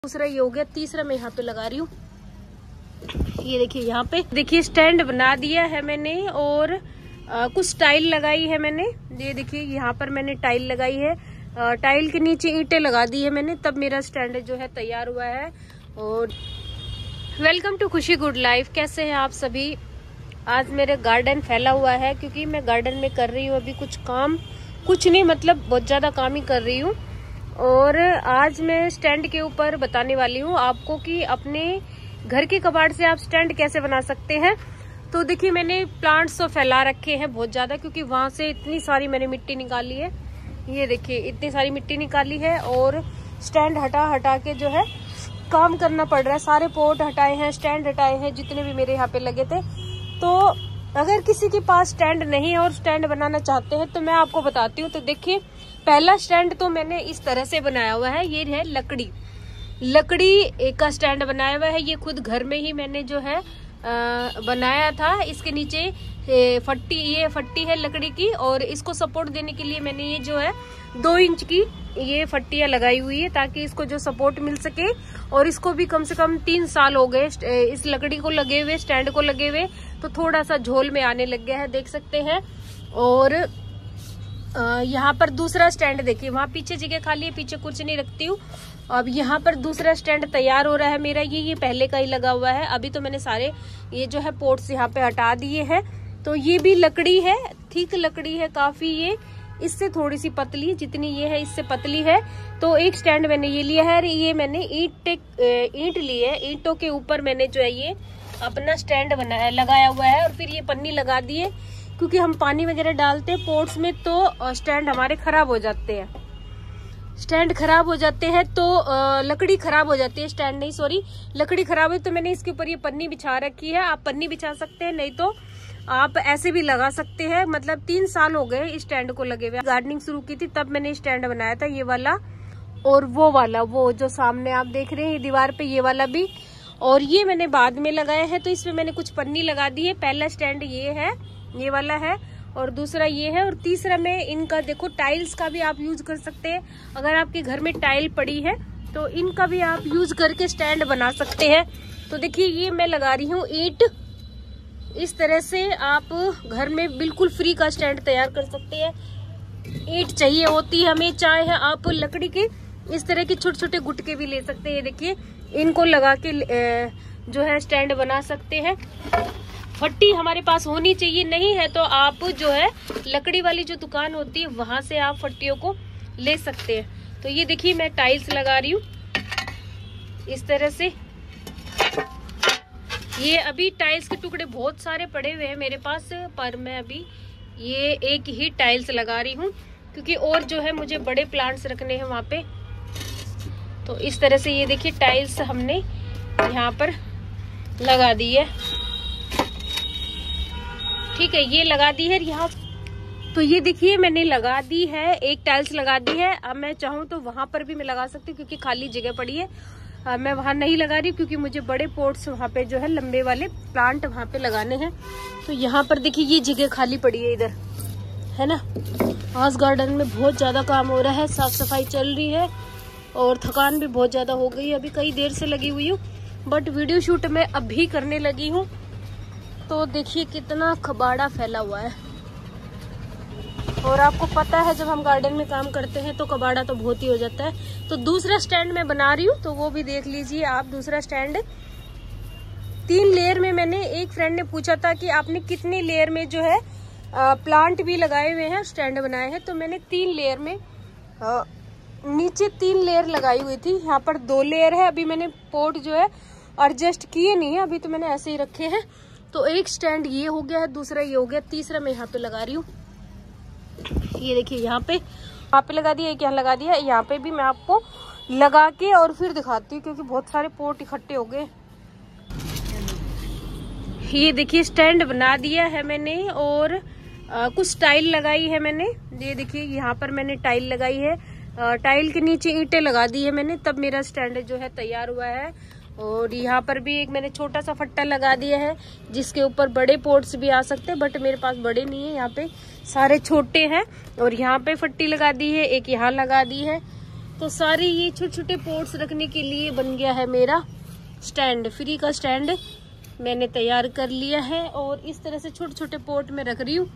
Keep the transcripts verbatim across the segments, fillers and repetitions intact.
दूसरा ये हो गया, तीसरा मैं यहाँ पे लगा रही हूँ। ये देखिए यहाँ पे देखिए स्टैंड बना दिया है मैंने और आ, कुछ टाइल लगाई है मैंने। ये देखिए यहाँ पर मैंने टाइल लगाई है, आ, टाइल के नीचे ईंटें लगा दी है मैंने, तब मेरा स्टैंड जो है तैयार हुआ है। और welcome to Khushi good life. कैसे हैं आप सभी? आज मेरे गार्डन फैला हुआ है क्योंकि मैं गार्डन में कर रही हूँ अभी कुछ काम, कुछ नहीं मतलब बहुत ज्यादा काम ही कर रही हूँ। और आज मैं स्टैंड के ऊपर बताने वाली हूँ आपको कि अपने घर के कबाड़ से आप स्टैंड कैसे बना सकते हैं। तो देखिए मैंने प्लांट्स तो फैला रखे हैं बहुत ज्यादा, क्योंकि वहां से इतनी सारी मैंने मिट्टी निकाली है। ये देखिए इतनी सारी मिट्टी निकाली है और स्टैंड हटा हटा के जो है काम करना पड़ रहा है। सारे पोट हटाए हैं, स्टैंड हटाए हैं, जितने भी मेरे यहाँ पे लगे थे। तो अगर किसी के पास स्टैंड नहीं है और स्टैंड बनाना चाहते हैं तो मैं आपको बताती हूँ। तो देखिए पहला स्टैंड तो मैंने इस तरह से बनाया हुआ है। ये है लकड़ी लकड़ी का स्टैंड बनाया हुआ है। ये खुद घर में ही मैंने जो है आ, बनाया था। इसके नीचे फट्टी, ये फट्टी है लकड़ी की, और इसको सपोर्ट देने के लिए मैंने ये जो है दो इंच की ये फट्टियां लगाई हुई है ताकि इसको जो सपोर्ट मिल सके। और इसको भी कम से कम तीन साल हो गए इस लकड़ी को लगे हुए, स्टैंड को लगे हुए, तो थोड़ा सा झोल में आने लग गया है, देख सकते हैं। और यहाँ पर दूसरा स्टैंड देखिए, वहां पीछे जगह खाली है, पीछे कुछ नहीं रखती हूँ। अब यहाँ पर दूसरा स्टैंड तैयार हो रहा है मेरा। ये ये पहले का ही लगा हुआ है। अभी तो मैंने सारे ये जो है पोर्ट्स यहाँ पे हटा दिए हैं। तो ये भी लकड़ी है, ठीक लकड़ी है काफी। ये इससे थोड़ी सी पतली, जितनी ये है इससे पतली है। तो एक स्टैंड मैंने ये लिया है। ये मैंने ईंट ईंट ली है, ईंटों के ऊपर मैंने जो है ये अपना स्टैंड बनाया लगाया हुआ है। और फिर ये पन्नी लगा दी है, क्योंकि हम पानी वगैरह डालते हैं पोर्ट्स में तो स्टैंड हमारे खराब हो जाते हैं। स्टैंड खराब हो जाते हैं तो लकड़ी खराब हो जाती है, स्टैंड नहीं सॉरी लकड़ी खराब है। तो मैंने इसके ऊपर ये पन्नी बिछा रखी है। आप पन्नी बिछा सकते हैं, नहीं तो आप ऐसे भी लगा सकते हैं। मतलब तीन साल हो गए इस स्टैंड को लगे हुए। गार्डनिंग शुरू की थी तब मैंने स्टैंड बनाया था, ये वाला और वो वाला, वो जो सामने आप देख रहे हैं दीवार पे, ये वाला भी। और ये मैंने बाद में लगाया है, तो इसमें मैंने कुछ पन्नी लगा दी है। पहला स्टैंड ये है, ये वाला है, और दूसरा ये है। और तीसरा में इनका देखो टाइल्स का भी आप यूज कर सकते हैं। अगर आपके घर में टाइल पड़ी है तो इनका भी आप यूज करके स्टैंड बना सकते हैं। तो देखिए ये मैं लगा रही हूँ ईंट। इस तरह से आप घर में बिल्कुल फ्री का स्टैंड तैयार कर सकते हैं। ईंट चाहिए होती है हमें, चाहे आप लकड़ी के इस तरह के छोटे छोटे गुटके भी ले सकते हैं। देखिए इनको लगा के जो है स्टैंड बना सकते हैं। फट्टी हमारे पास होनी चाहिए, नहीं है तो आप जो है लकड़ी वाली जो दुकान होती है वहां से आप फट्टियों को ले सकते हैं। तो ये देखिए मैं टाइल्स लगा रही हूँ इस तरह से। ये अभी टाइल्स के टुकड़े बहुत सारे पड़े हुए हैं मेरे पास, पर मैं अभी ये एक ही टाइल्स लगा रही हूँ क्योंकि और जो है मुझे बड़े प्लांट्स रखने हैं वहां पे। तो इस तरह से ये देखिए टाइल्स हमने यहाँ पर लगा दी है, ठीक है, ये लगा दी है यहाँ। तो ये देखिए मैंने लगा दी है, एक टाइल्स लगा दी है। अब मैं चाहूँ तो वहां पर भी मैं लगा सकती हूँ क्योंकि खाली जगह पड़ी है। आ, मैं वहां नहीं लगा रही क्योंकि मुझे बड़े पोर्ट्स वहां पे जो है लंबे वाले प्लांट वहां पे लगाने हैं। तो यहाँ पर देखिए ये जगह खाली पड़ी है इधर, है ना। आज गार्डन में बहुत ज्यादा काम हो रहा है, साफ सफाई चल रही है और थकान भी बहुत ज्यादा हो गई। अभी कई देर से लगी हुई हूँ, बट वीडियो शूट मैं अभी करने लगी हूँ। तो देखिए कितना कबाड़ा फैला हुआ है। और आपको पता है जब हम गार्डन में काम करते हैं तो कबाड़ा तो बहुत ही हो जाता है। तो दूसरा स्टैंड मैं बना रही हूँ, तो वो भी देख लीजिए आप। दूसरा स्टैंड तीन लेयर में, मैंने एक फ्रेंड ने पूछा था कि आपने कितनी लेयर में जो है आ, प्लांट भी लगाए हुए हैं, स्टैंड बनाए हैं। तो मैंने तीन लेयर में आ, नीचे तीन लेयर लगाई हुई थी, यहाँ पर दो लेयर है। अभी मैंने पोर्ट जो है एडजस्ट किए नहीं है, अभी तो मैंने ऐसे ही रखे हैं। तो एक स्टैंड ये हो गया है, दूसरा ये हो गया, तीसरा मैं यहाँ पे लगा रही हूँ। ये देखिए यहाँ पे यहाँ पे लगा दिया, एक यहाँ लगा दिया। यहाँ पे भी मैं आपको लगा के और फिर दिखाती हूँ क्योंकि बहुत सारे पोर्ट इकट्ठे हो गए। ये देखिए स्टैंड बना दिया है मैंने और आ, कुछ टाइल लगाई है मैंने। ये देखिए यहाँ पर मैंने टाइल लगाई है, आ, टाइल के नीचे ईंटें लगा दी है मैंने, तब मेरा स्टैंड जो है तैयार हुआ है। और यहाँ पर भी एक मैंने छोटा सा फट्टा लगा दिया है जिसके ऊपर बड़े पोर्ट्स भी आ सकते हैं, बट मेरे पास बड़े नहीं है, यहाँ पे सारे छोटे हैं। और यहाँ पे फट्टी लगा दी है, एक यहाँ लगा दी है। तो सारी ये छोटे छोटे पोट्स रखने के लिए बन गया है मेरा स्टैंड। फ्री का स्टैंड मैंने तैयार कर लिया है और इस तरह से छोटे छोटे पोट में रख रही हूँ।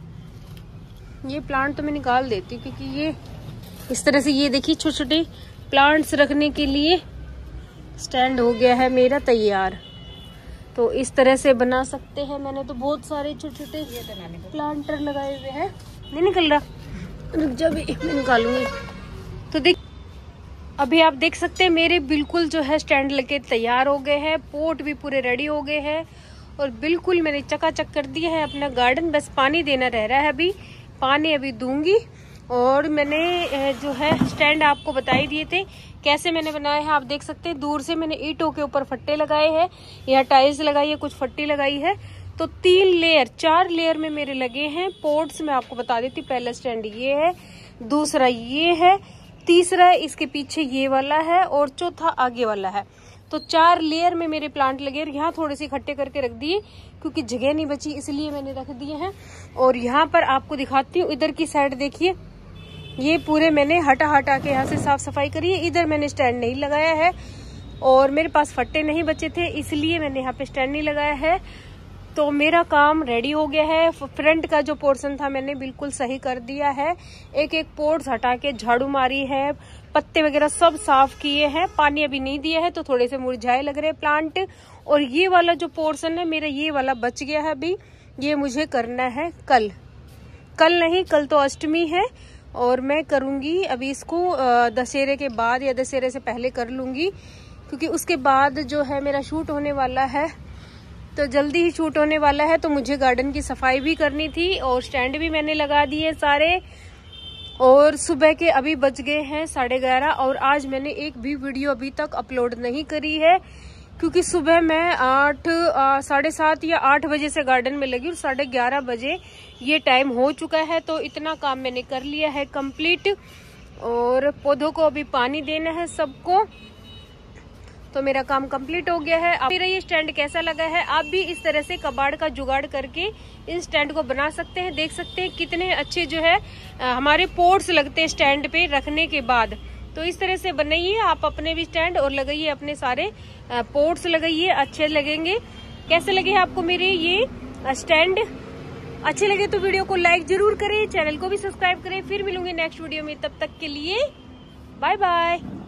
ये प्लांट तो मैं निकाल देती हूँ क्योंकि ये इस तरह से, ये देखिए छोटे छोटे प्लांट्स रखने के लिए स्टैंड हो गया है मेरा तैयार। तो इस तरह से बना सकते हैं। मैंने तो बहुत सारे छोटे छोटे प्लांटर लगाए हुए हैं। नहीं निकल रहा, रुक जा भी, मैं निकालूंगी। तो देख, अभी आप देख सकते हैं मेरे बिल्कुल जो है स्टैंड लगे तैयार हो गए हैं। पोट भी पूरे रेडी हो गए हैं और बिल्कुल मैंने चकाचक कर दिया है अपना गार्डन। बस पानी देना रह रहा है, अभी पानी अभी दूंगी। और मैंने जो है स्टैंड आपको बता ही दिए थे कैसे मैंने बनाया है। आप देख सकते हैं दूर से मैंने ईंटों के ऊपर फट्टे लगाए हैं, यहाँ टाइल्स लगाई है, कुछ फट्टी लगाई है। तो तीन लेयर, चार लेयर में मेरे लगे हैं पोर्ट्स। मैं आपको बता देती, पहला स्टैंड ये है, दूसरा ये है, तीसरा इसके पीछे ये वाला है और चौथा आगे वाला है। तो चार लेयर में मेरे प्लांट लगे। यहाँ थोड़े से इकट्ठे करके रख दिए क्योंकि जगह नहीं बची, इसलिए मैंने रख दिए हैं। और यहाँ पर आपको दिखाती हूँ, इधर की साइड देखिए, ये पूरे मैंने हटा हटा के यहाँ से साफ सफाई करी है। इधर मैंने स्टैंड नहीं लगाया है और मेरे पास फट्टे नहीं बचे थे, इसलिए मैंने यहाँ पे स्टैंड नहीं लगाया है। तो मेरा काम रेडी हो गया है। फ्रंट का जो पोर्शन था मैंने बिल्कुल सही कर दिया है। एक एक पोर्ट्स हटा के झाड़ू मारी है, पत्ते वगैरह सब साफ किए हैं। पानी अभी नहीं दिया है तो थोड़े से मुरझाए लग रहे हैं प्लांट। और ये वाला जो पोर्शन है मेरा, ये वाला बच गया है अभी, ये मुझे करना है कल। कल नहीं, कल तो अष्टमी है और मैं करूंगी अभी इसको दशहरे के बाद या दशहरे से पहले कर लूंगी, क्योंकि उसके बाद जो है मेरा शूट होने वाला है, तो जल्दी ही शूट होने वाला है। तो मुझे गार्डन की सफाई भी करनी थी और स्टैंड भी मैंने लगा दिए सारे। और सुबह के अभी बज गए हैं साढ़े ग्यारह और आज मैंने एक भी वीडियो अभी तक अपलोड नहीं करी है, क्योंकि सुबह मैं आठ साढ़े सात या आठ बजे से गार्डन में लगी और साढ़े ग्यारह बजे ये टाइम हो चुका है। तो इतना काम मैंने कर लिया है कंप्लीट। और पौधों को अभी पानी देना है सबको, तो मेरा काम कंप्लीट हो गया है। मेरा ये स्टैंड कैसा लगा है, आप भी इस तरह से कबाड़ का जुगाड़ करके इन स्टैंड को बना सकते हैं। देख सकते हैं कितने अच्छे जो है हमारे पोर्ट्स लगते हैं स्टैंड पे रखने के बाद। तो इस तरह से बनाइए आप अपने भी स्टैंड और लगाइए अपने सारे पोर्ट्स लगाइए, अच्छे लगेंगे। कैसे लगे आपको मेरे ये स्टैंड? अच्छे लगे तो वीडियो को लाइक जरूर करें, चैनल को भी सब्सक्राइब करें। फिर मिलूंगी नेक्स्ट वीडियो में, तब तक के लिए बाय बाय।